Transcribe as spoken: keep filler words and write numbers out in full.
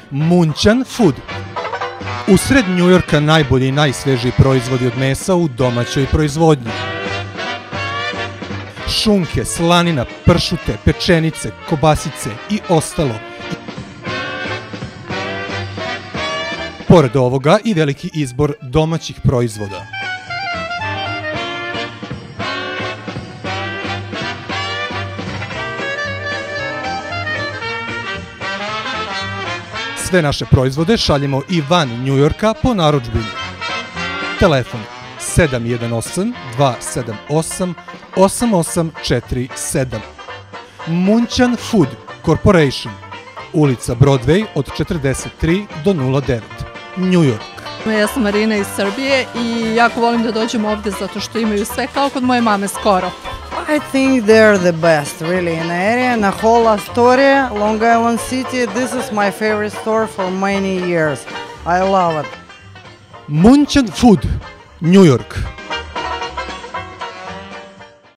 Munchen Food. Usred Njujorka najbolji i najsvežiji proizvodi od mesa u domaćoj proizvodnji. Šunke, slanina, pršute, pečenice, kobasice i ostalo. Pored ovoga i veliki izbor domaćih proizvoda. Sve naše proizvode šaljemo i van Njujorka po narudžbini. Telefon sedam jedan osam dva sedam osam osam osam četiri sedam. Munchen Food Corporation, ulica Broadway od četrdeset tri do nula devet, Njujork. Ja sam Marina iz Srbije i jako volim da dođem ovde zato što imaju sve kao kod moje mame skoro. I think they're the best, really, in the area. Na whole Astoria, Long Island City, this is my favorite store for many years. I love it. Munchen Food, Njujork.